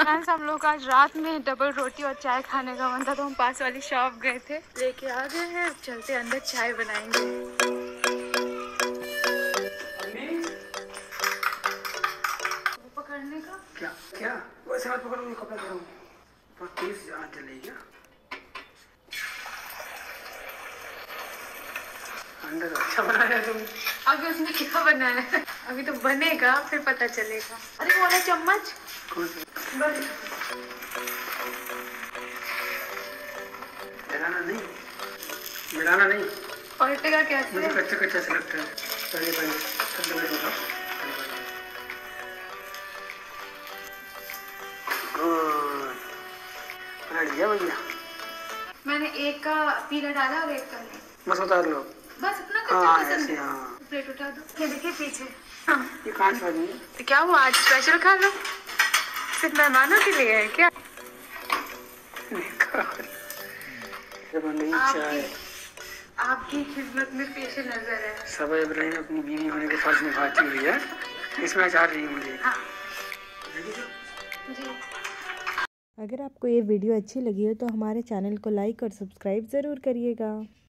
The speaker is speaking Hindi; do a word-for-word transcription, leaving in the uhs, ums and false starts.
फ्रेंड्स हम लोग आज रात में डबल रोटी और चाय खाने का मन था तो हम पास वाली शॉप गए थे, लेके आ गए हैं। अब चलते अंदर चाय बनाएंगे। पकड़ने का क्या क्या वैसे हाथ पकड़ो, मैं कपड़ा करूँ पर तेज हाथ चलेगा। अंदर अच्छा बनाया तुम। अभी उसने क्या बनाया है? अभी तो बनेगा फिर पता चलेगा। अरे वो वाला चम्मच मिलाना नहीं, मिलाना नहीं, पलटेगा कैसे? मुझे कच्चा कच्चा से लगता है। पहले पहले सब डबल होगा। गुड, बना लिया भैया। मैंने एक का पीला डाला और एक का नहीं। बस उतार लो। बस इतना हाँ कच्चा ऐसे, हाँ प्लेट उठा दो। ये देखिए पीछे। हाँ। ये कांच वाली है। तो क्या हुआ, आज स्पेशल खा लो? सिर्फ मेहमानों के लिए है क्या? चाय आपकी खिदमत में फेशियल नजर है। सब इब्राहिम अपनी बीवी होने के फर्ज निभाती हुई है। इसमें चार रही मुझे। हाँ। जी। अगर आपको ये वीडियो अच्छी लगी हो तो हमारे चैनल को लाइक और सब्सक्राइब ज़रूर करिएगा।